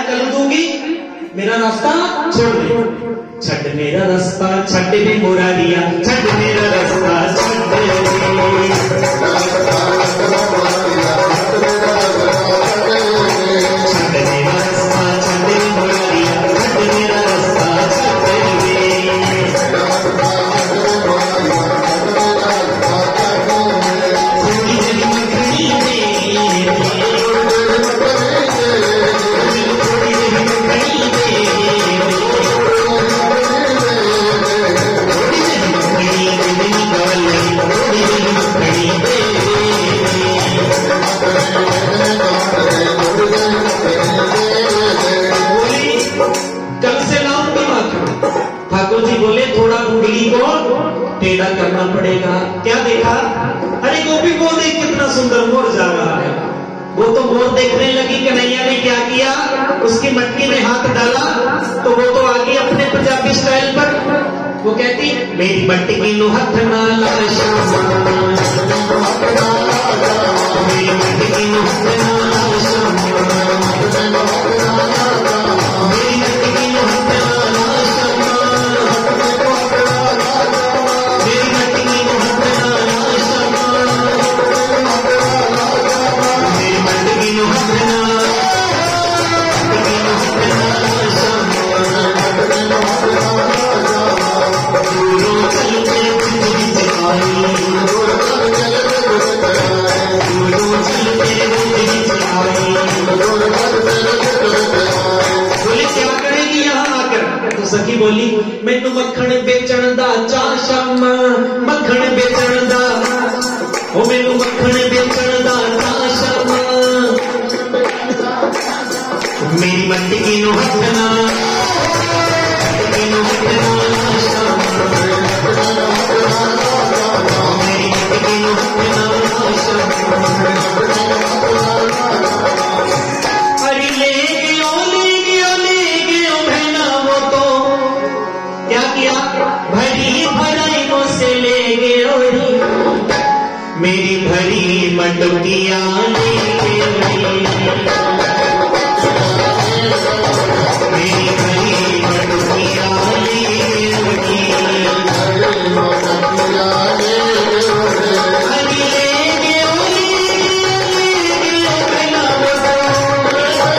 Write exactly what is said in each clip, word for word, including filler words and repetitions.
कर दूंगी, मेरा रास्ता छोड़ दे। छट मेरा रास्ता छट भी मोरा दिया, छट मेरा रास्ता छट दे। टेढ़ा करना पड़ेगा। क्या देखा? अरे गोपी वो देख कितना सुंदर मोर जा रहा है। वो तो मोर देखने लगी, कन्हैया ने क्या किया, उसकी मटकी में हाथ डाला तो वो तो आ गई अपने पंजाबी स्टाइल पर। वो कहती मेरी मटकी नु हथ ना ला श्यामा, मेरी मटकी नु हथ ना ला श्यामा, मेरी मटकी नु हथ ना ला श्यामा, मेरी मटकी नु हथ ना ला श्यामा, मेरी मटकी नु हथ ना, मटकी नु हथ ना ला श्यामा। दूरों चलते जिंदगी से आई, दूरों चलते जिंदगी से आई। बोले क्या करेगी यहाँ आकर? तो सखी बोली मैनू मक्खन बेचण दा चा श्यामा, मक्खन बेचण दा, ओ मैनू मक्खन बेचण दा चा श्यामा, मेरी मटकी नु हथ ना, मटकी नु हथ ना ला श्यामा, मेरी मटकी नु हथ ना ला श्यामा। अरे ले गयो ले गयो ले गयो बहना वो तो क्या किया, भरी भराई से ले गयो री, मेरी भरी मटकिया ले गयो री, मेरी भरी मटकिया ले गयो री। अरे ले गयो ले गयो बहना वो तो,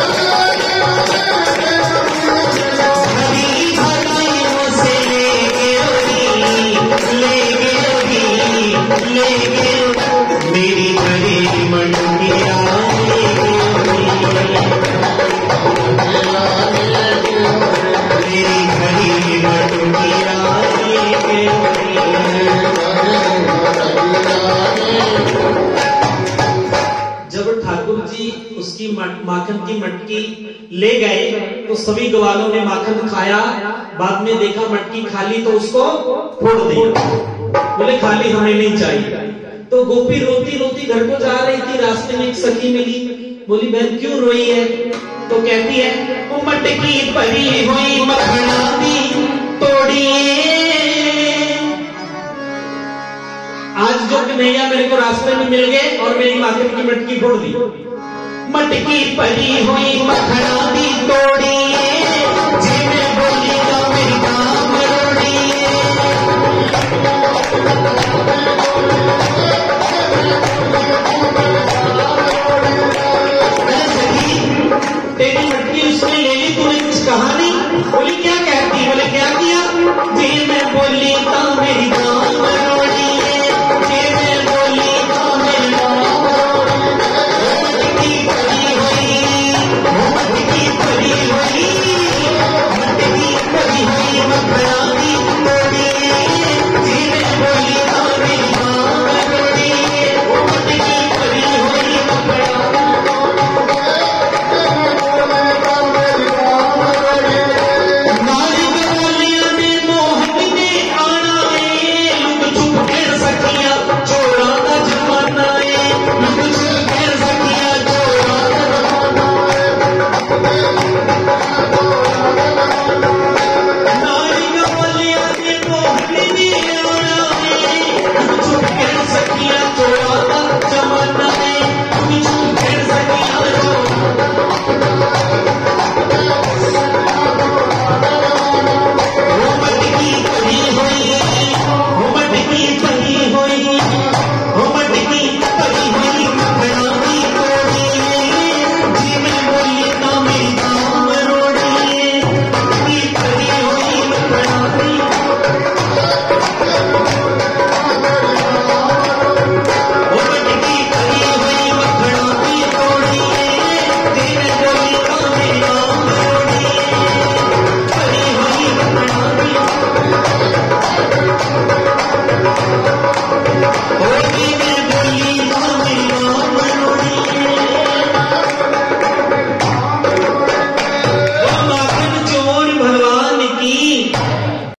भरी भराई से ले गयो री, ले गयो री, ले गयो, मेरी भरी मटकिया ले गयो री, मेरी भरी मटकिया ले गयो री। जब ठाकुर जी उसकी माखन की मटकी ले गए तो सभी ग्वालों ने माखन खाया, बाद में देखा मटकी खाली तो उसको फोड़ दिया। बोले खाली हमें नहीं चाहिए। तो गोपी रोती रोती घर को जा रही थी, रास्ते में एक सखी मिली, बोली बहन क्यों रोई है? तो कहती है वो मटकी भरी हुई मखना दी तोड़िए, आज जो कन्हैया मेरे को रास्ते में मिल गए और मेरी माखन की मटकी फोड़ दी। मटकी भरी हुई मखना दी तोड़िए, जी मैं बोली तो मेरी काम रोड़िए। तेरी मटकी उसने ले ली, तूने कुछ कहा नहीं? बोली क्या कहती? बोले क्या किया? जी मैं बोली तो मेरी काम